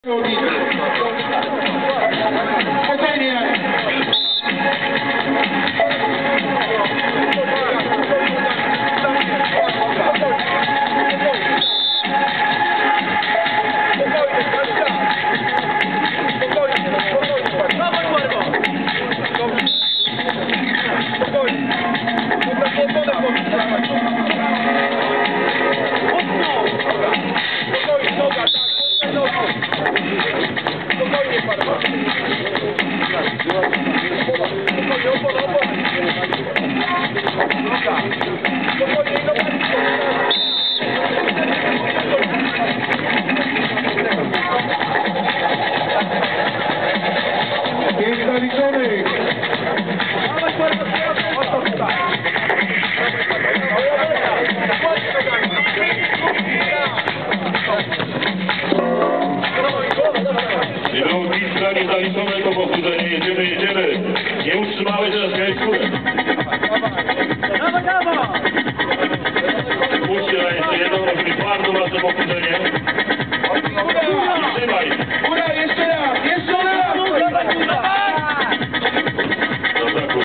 Zaliczonego powtórzenia, jedziemy. Nie utrzymałeś, teraz miałeś górę. Puśćcie na jeszcze jedną, robić bardzo ważne powtórzenie.